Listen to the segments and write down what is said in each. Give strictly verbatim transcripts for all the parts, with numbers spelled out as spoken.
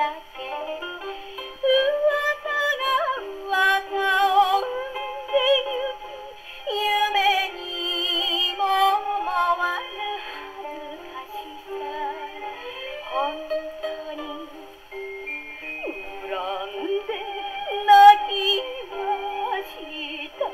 だけ噂が噂を生んでゆき夢にも思わぬ恥ずかしさ本当に恨んで泣きました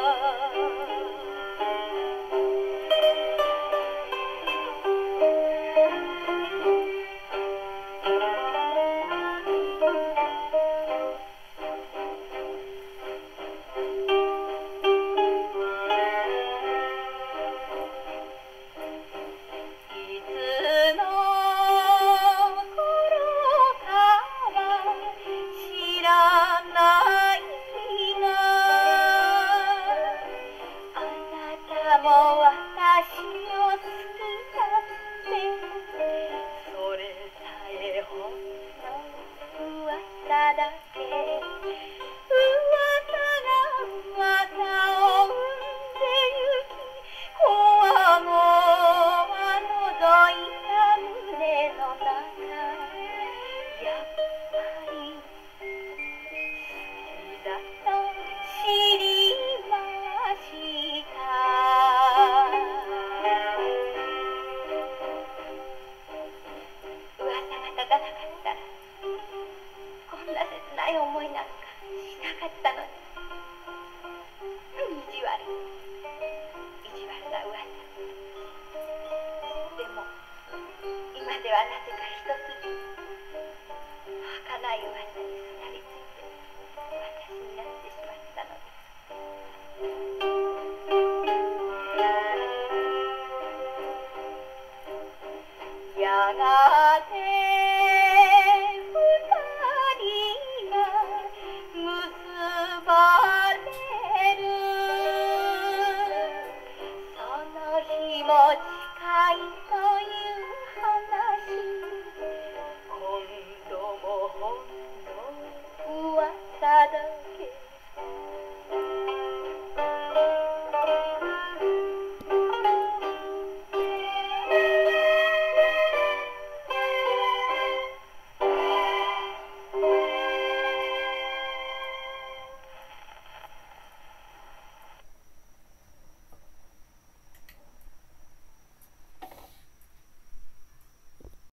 もう私を好きだってそれさえほんの噂だけ噂が噂を生んでゆきこわごは覗いた胸の中やっぱり好きだと知りました立たなかったらこんな切ない思いなんかしなかったのに意地悪意地悪な噂でも今ではなぜか一筋儚い噂に